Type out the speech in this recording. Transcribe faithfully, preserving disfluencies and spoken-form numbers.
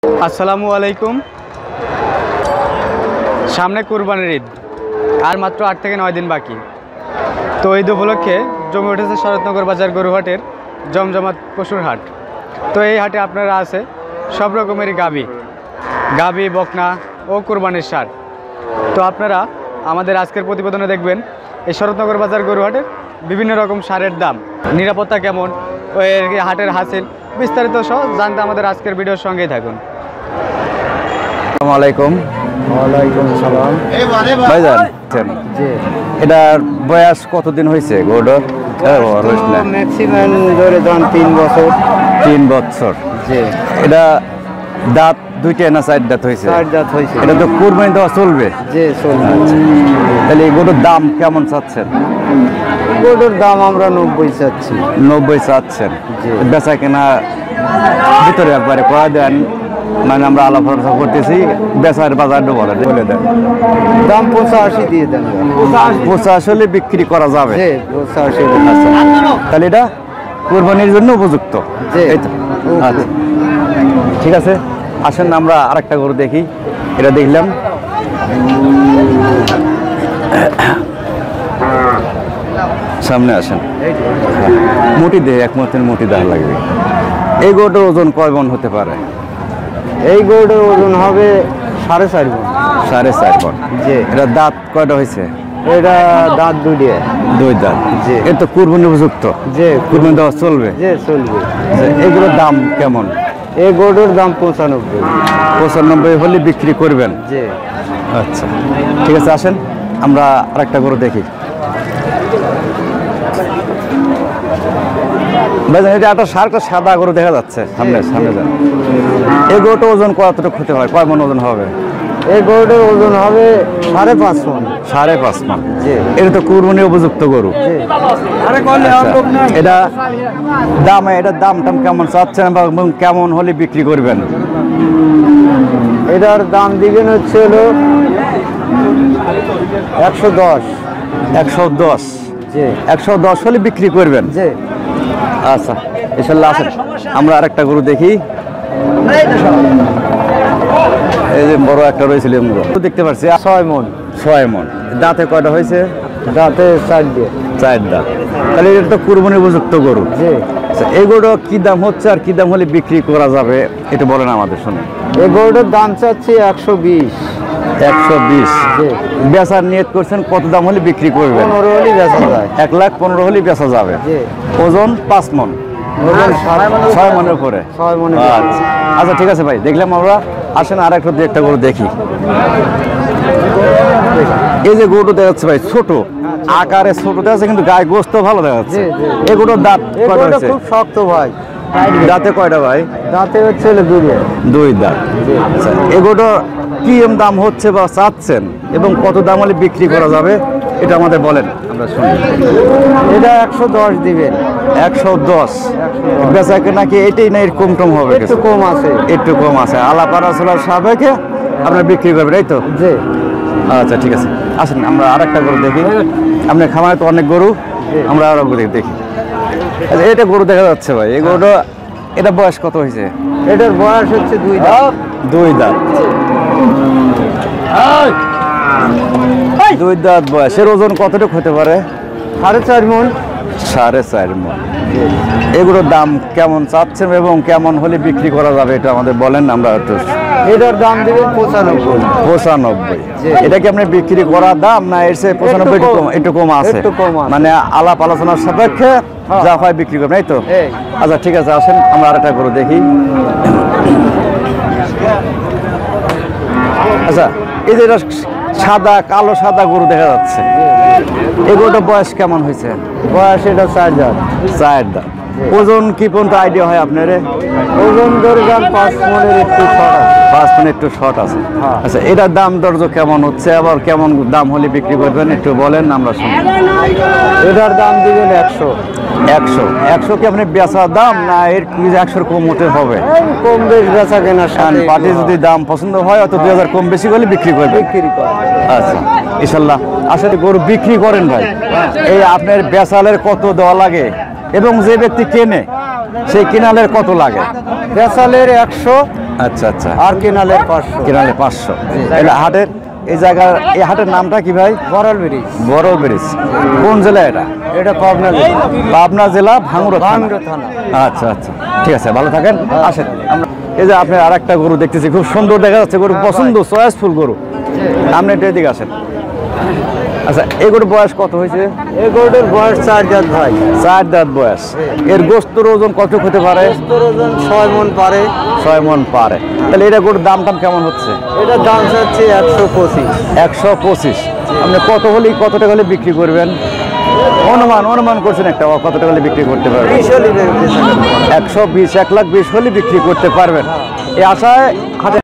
আসসালামু আলাইকুম। সামনে কুরবানির ঈদ, আর মাত্র আট থেকে নয় দিন বাকি। তো ঈদ উপলক্ষে জমে উঠেছে শরৎনগর বাজার গরুহাটের জমজমাট পশুর হাট। তো এই হাটে আপনারা আছে সব রকমেরই গাভী গাভী বকনা ও কুরবানির ষাঁড়। তো আপনারা আমাদের আজকের প্রতিবেদনে দেখবেন এই শরৎনগর বাজার গরুহাটের বিভিন্ন রকম ষাঁড়ের দাম, নিরাপত্তা কেমন ও এর হাটের হাসিল বিস্তারিত সহ জানতে আমাদের আজকের ভিডিওর সঙ্গেই থাকুন। আসসালামু আলাইকুম। ওয়ালাইকুম সালাম। ভাইজান, জি, এটার বয়স কতদিন হয়েছে গরুটার? ম্যাক্সিমাম ধরে যান তিন বছর। তিন বছর। জি, এটা দাঁত দুইটা না চার দাঁত হয়েছে? চার দাঁত হয়েছে। এটা তো কুরবানি দেওয়া চলবে? জি, চলবে। তাহলে এই গরুর দাম কেমন চাচ্ছেন? গরুর দাম আমরা নব্বই চাচ্ছি। নব্বই চাচ্ছেন? জি। বেচা কেনা ভিতরে একবারে করা দেন, মানে আমরা আলাপ আলোচনা করতেছি, বেচার বাজারটা বলে বলে দেন। দাম পঁচাশি দিয়ে দেন। পঁচাশি হলে বিক্রি করা যাবে? জি, পঁচাশি। আচ্ছা, তাহলে এটা কুরবানির জন্য উপযুক্ত? জি। এই তো, আচ্ছা ঠিক আছে। আসেন আমরা আরেকটা গরু দেখি। এটা দেখলাম, সামনে আসেন। মুটি দেহ একমাত্র মুটি দেওয়া লাগবে। এই গরুটার ওজন কয় মণ হতে পারে? এই গরুটার ওজন হবে সাড়ে চার মণ। সাড়ে চার মণ। জি। এটা দাঁত কয়টা হয়েছে? এটা দাঁত দুটিয়ে। দুই দাঁত। জি। এর তো কুরবানি উপযুক্ত? যে কুরবানি দেওয়া চলবে? যে চলবে। এগুলোর দাম কেমন? এই গরুটার দাম পঁচানব্বই। পঁচানব্বই হলে বিক্রি করবেন? জি। আচ্ছা ঠিক আছে, আসেন আমরা আরেকটা গরু দেখি। ভাইজান, এটা একটা সারটা সাদা গরু দেখা যাচ্ছে সামনে সামনে যান। এই গরুটা ওজন কতটুকু হতে হয়? কয় মণ ওজন হবে? এই গরুটার ওজন হবে সাড়ে পাঁচ মণ। সাড়ে পাঁচ মণ। জি। এটা তো কুরবানি উপযুক্ত গরু। জি। আচ্ছা, এটা দাম এটার দাম টাম কেমন চাচ্ছেন এবং কেমন হলে বিক্রি করবেন? এটার দাম দিবেন হচ্ছে হলো একশো দশ। একশো দশ? জি। একশো দশ হলে বিক্রি করবেন? জি। আচ্ছা ইনশাল্লাহ। আসেন আমরা আরেকটা গরু দেখি। এই যে বড় একটা রয়েছিল দেখতে পাচ্ছি, ছয় মণ। ছয় মণ। দাঁতে কয়টা হয়েছে? দাঁতে চার দিয়ে। চার দাঁত। তাহলে এটা তো কুরবানি উপযুক্ত গরু। জি। আচ্ছা, এই গরুটা কি দাম হচ্ছে আর কি দাম হলে বিক্রি করা যাবে এটা বলেন আমাদের শুনে। এই গরুটার দাম চাচ্ছি একশো বিশ। একশো বিশ? জি। বেচার নিয়ত করছেন কত দাম হলে বিক্রি করবেন? পনেরো হলে বেচা যায়। এক লাখ পনেরো হলে বেচা যাবে? জি। ওজন পাঁচ মণ? ওজন ছয় মণের উপরে? ছয় মণের। আচ্ছা আচ্ছা ঠিক আছে ভাই, দেখলাম আমরা। আসেন আর একটা একটা গরু দেখি। এই যে গরুটা দেখা যাচ্ছে ভাই, ছোট আকারে ছোট দেখা যাচ্ছে, কিন্তু গায়ে গোস্ত ভালো দেখা যাচ্ছে। জি, জি। এই গরুটার দাঁত এই কয়টা গরুটা হয়েছে? খুব শক্ত ভাই। দাঁতে কয়টা ভাই? দাঁতে হচ্ছে হলো দুই। দুই দাঁত। আচ্ছা, এই গরুটা কি দাম হচ্ছে বা চাচ্ছেন এবং কত দাম হলে বিক্রি করা যাবে এটা আমাদের বলেন, আমরা শুনি। এটা একশো দশ দিবেন। একশো দশ? বেচা কেনা কি এটাই না এর কম টম হবে? একটু কম আছে। একটু কম আছে। আলাপ আলোচনার সাপেক্ষে আপনার বিক্রি করবেন, এই তো? জি। আচ্ছা ঠিক আছে, আসেন আমরা আরেকটা গরু দেখি। আপনার খামারে তো অনেক গরু, আমরা আরো গরু দেখি। আচ্ছা, এটা গরু দেখা যাচ্ছে ভাই, এই গরুটা এটা বয়স কত হয়েছে? এটার বয়স হচ্ছে দুই দাঁত। দুই দাঁত। দুই দাঁত বয়স। এর ওজন কতটুকু হতে পারে? সাড়ে চার মণ। সাড়ে চার মণ। এগুলোর দাম কেমন চাচ্ছেন এবং কেমন হলে বিক্রি করা যাবে এটা আমাদের বলেন, আমরা একটু। এটার দাম দেবেন পঁচানব্বই। পঁচানব্বই? জি। এটা কি আপনি বিক্রি করার দাম না এর চেয়ে পঁচানব্বই একটু কম? একটু কম আছে, একটু কম আছে। মানে আলাপ আলোচনার সাপেক্ষে যা হয় বিক্রি করবেন, এই তো? এই। আচ্ছা ঠিক আছে, আসেন আমরা আরেকটা গরু দেখি। আচ্ছা, এই যে এটা সাদা কালো সাদা গরু দেখা যাচ্ছে, এই গরুটার বয়স কেমন হয়েছে? বয়স এটা চার দাঁত। চার দাঁত। ওজন কি পর্যন্ত আইডিয়া হয় আপনার? ওজন ধরে যান পাঁচ মণের একটু শর্ট আছে। পাঁচ মণ একটু শর্ট আছে। হ্যাঁ। আচ্ছা, এটার দাম দর্জ কেমন হচ্ছে আবার কেমন দাম হলে বিক্রি করবেন একটু বলেন, আমরা শুনি। এটার দাম দিবেন একশো। একশো? একশো কি আপনি বেচার দাম না এর একশোর কম হতে হবে? কম বেশ বেচা কেনার সাথে পার্টি যদি দাম পছন্দ হয় অত দুই হাজার কম বেশি করলে বিক্রি করবে? বিক্রি করে। আচ্ছা ইনশাল্লাহ। আসলে গরু বিক্রি করেন ভাই, এই আপনার বেচালের কত দেওয়া লাগে এবং যে ব্যক্তি কেনে সেই কিনালের কত লাগে? বেচালের একশো আচ্ছা আচ্ছা আর কেনালে পাঁচশো। কেনালে পাঁচশো। এটা হাটের এই জায়গার এই হাটের নামটা কি ভাই? বড়াল ব্রিজ। বড় ব্রিজ। কোন জেলা এটা? এটা পাবনা জেলা। পাবনা জেলা ভাঙড়া থানা। ভাঙড়া থানা। আচ্ছা আচ্ছা ঠিক আছে, ভালো থাকেন। আসেন আমরা এই যে আপনি আর একটা গরু দেখতেছি, খুব সুন্দর দেখা যাচ্ছে, গরু পছন্দ, চয়েসফুল গরু। আপনি একটু এদিকে আসেন। আচ্ছা এই গরুর বয়স কত হয়েছে? এই গরুটার বয়স চার জাত ভাই। চার দাঁত বয়স। এর গোস্তর ওজন কত হতে পারে? তোর ওজন ছয় মন পারে। ছয় মন পারে। তাহলে এটা গরুর দাম টাম কেমন হচ্ছে? এটার দাম চাচ্ছে একশো পঁচিশ। একশো পঁচিশ। আপনি কত হলেই কত টাকা হলে বিক্রি করবেন? অনুমান অনুমান করছেন একটা, কত টাকা হলে বিক্রি করতে পারবেন? বিশ হলে বেচা কেনা। একশো বিশ, এক লাখ বিশ হলে বিক্রি করতে পারবেন। এই আশায়